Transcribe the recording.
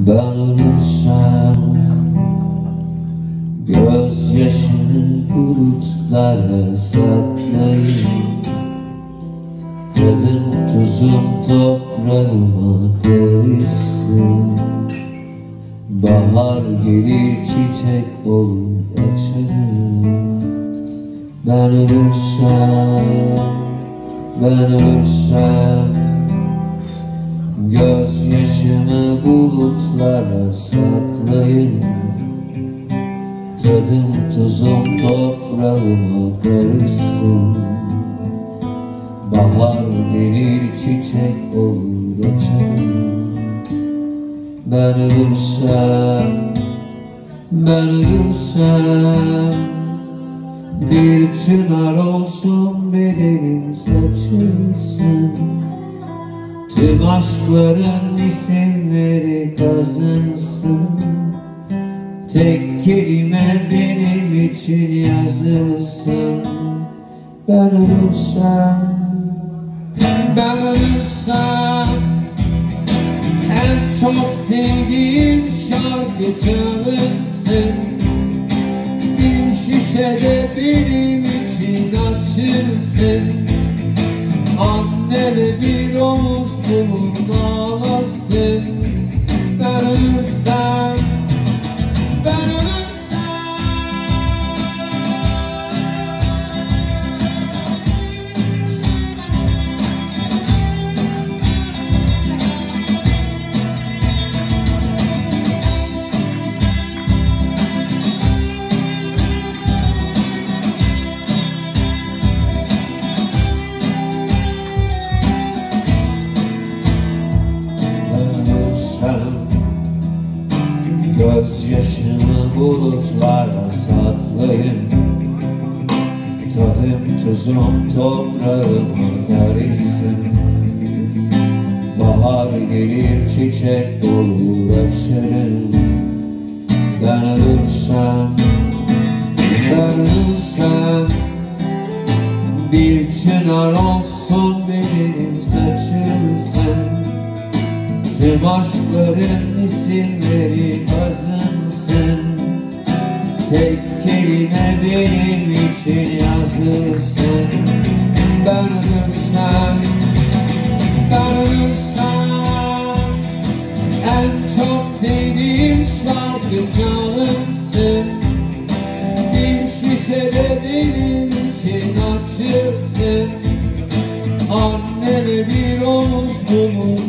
Ben ölürsem gözyaşını bulutlara saklayın. Tadım tuzum toprağıma karışsın. Bahar gelir çiçek olur açarım. Ben ölürsem gözyaşımı bulutlara saklayın. Tadım tuzum toprağıma karışsın. Bahar gelir çiçek olur açarım. Ben ölürsem bir çınar olsun bedenim saçılsın. Tüm aşkların isimleri kazınsın. Tek kelime benim için yazılsın. Ben ölürsem en çok sevdiğim şarkı çalınsın. Bir şişede benim için açılsın. Annele bir omuz bulun ağlasın. Ben ölürsem gözyaşımı bulutlara saklayın. Tadım tuzum toprağıma karışsın. Bahar gelir çiçek olur açarım. Ben ölürsem bir çınar olsun benim saçılsın. Tüm aşkların isimleri kazınsın. Tek kelime benim için yazılsın. Ben ölürsem en çok sevdiğim şarkı çalınsın. Bir şişede benim için açılsın. Anneme bir omuz bulun